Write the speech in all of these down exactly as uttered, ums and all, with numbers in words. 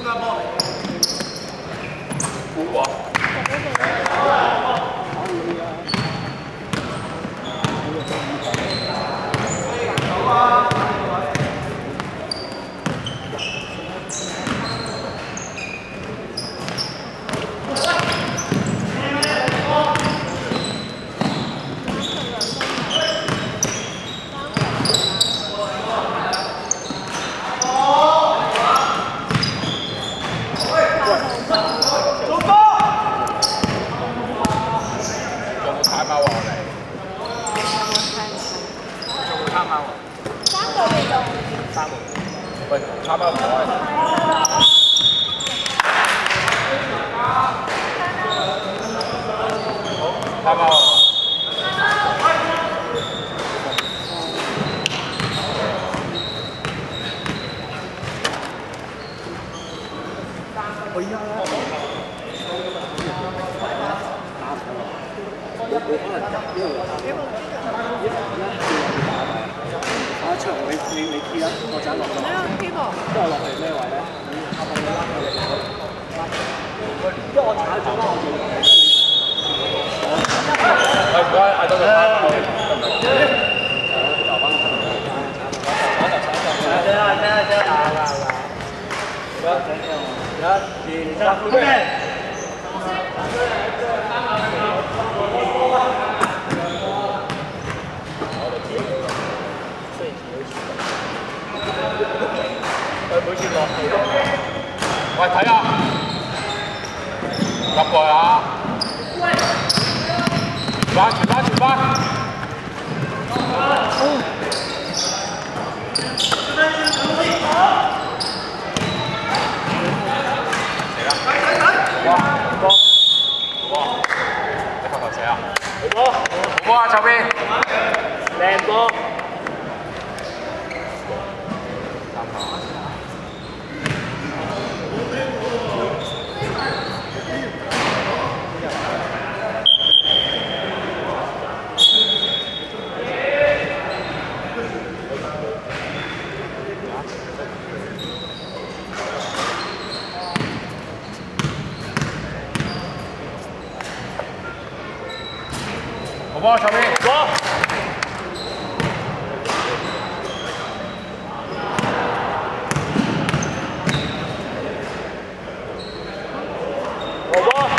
哇！喂，差唔多。好，差唔多。可以啊。打場你你你 key 啦，我陣落去。你個 key 喎。即係落去咩位咧？啱啱拉佢哋拉。因為我踩咗啦，我做。喂，唔該，嗌到佢翻。留翻。對啊，對啊，對啊，啦啦。一、二、三，準備。佢每次落地都，喂睇下，入過啊！傳翻傳翻傳翻！哇！波！哇！你頭頭寫啊？好波！好波啊！右邊！靚波！好波，上面波。好波。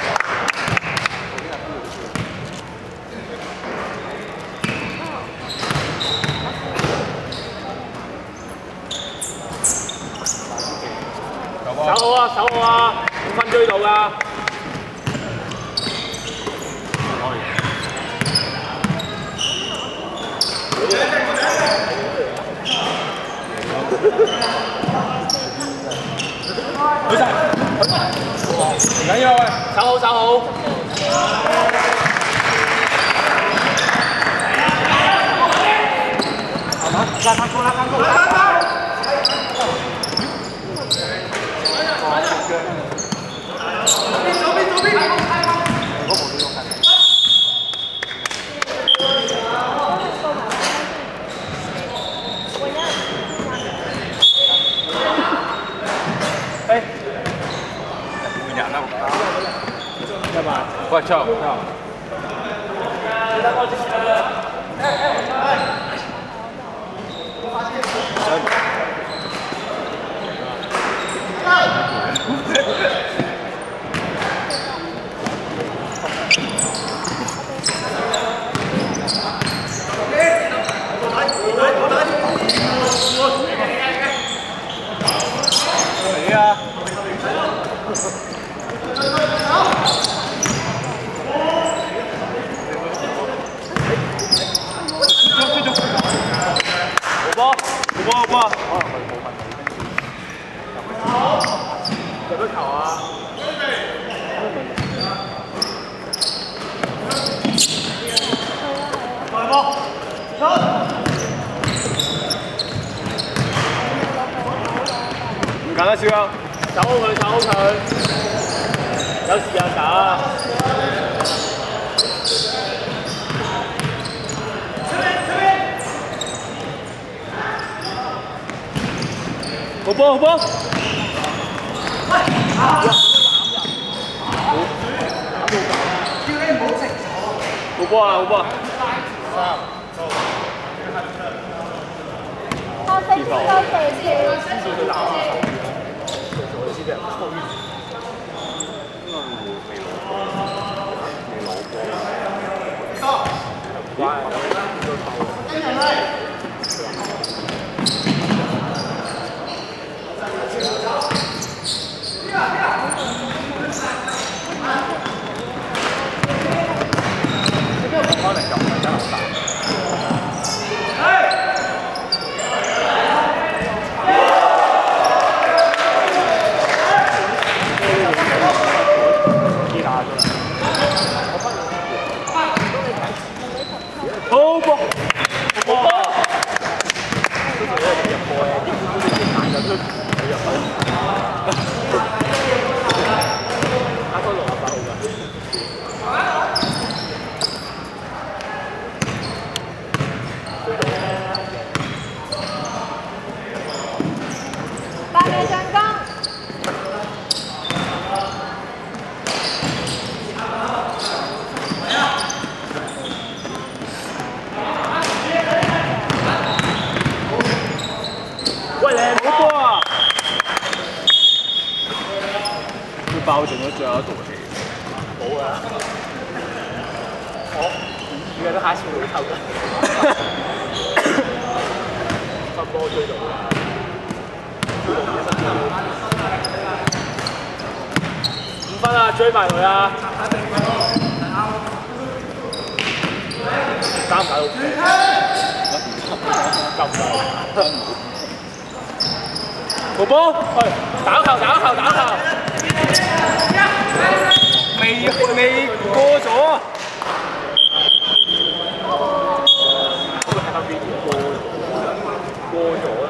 手好啊，手好啊，五分追到㗎。舉晒，唔緊要喂，手好手好。慢慢，拉翻高，拉翻高，拉翻高。左邊，左邊，左邊。嗰部都用緊。哎，不讲了，要吧？快跳！哎哎哎！谁呀？好波，好波，好波。可能佢冇問題。入咗球啊！快波！唔緊啦，小優，守好佢，守好佢，有時間打。好波，好波！ 好波啊！好波！三。 他飞機都地跳。 就是打。我記得臭運。因為未攞波，未攞波。乖。跟住去。 可能就唔係真係好大。好波！好波！都係一入波咧，啲好似啲彈入都冇入去。打開六十八號㗎。 八米上攻。 喂，你好波啊！佢爆剩咗最後一道氣。冇啊！我預計都下次會扣㗎。分波追到。 五分啊，追埋佢啊！打唔打到？撳啊！個波，去打球，打球，打球！未未過咗啊！過咗啦！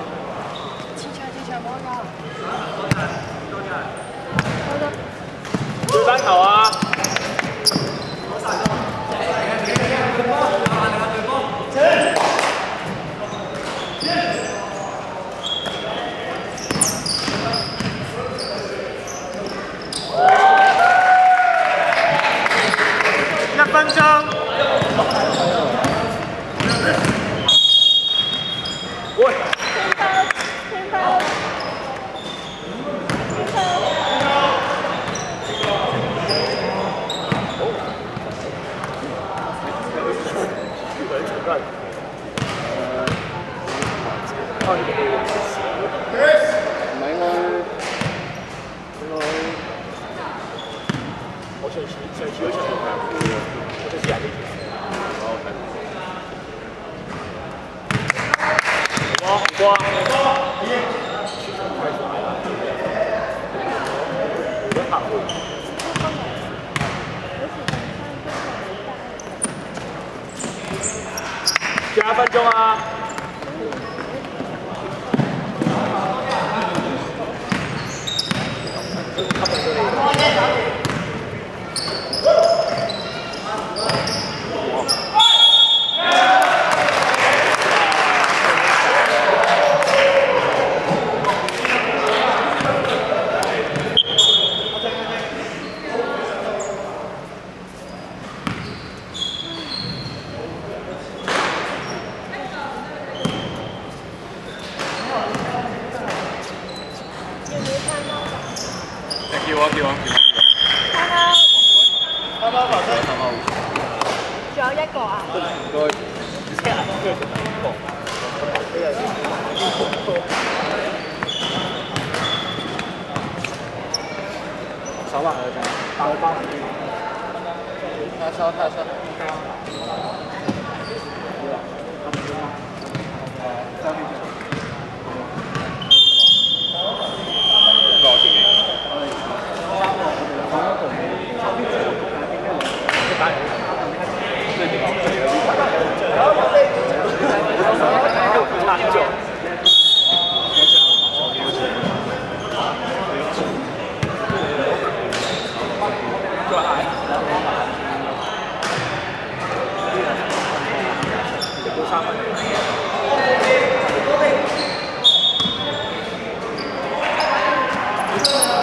追翻球啊！一分鐘。喂！ 我上次上次嗰場我就知係呢條。哇！哇！加分鐘啊！ 叫啊叫啊叫啊！啱啱，啱啱華生，啱啱。仲有一個啊？唔該。車啊！跟住仲有一個。手環嗰隻，打去包唔知。睇下收，睇下收。多少錢？ 三分。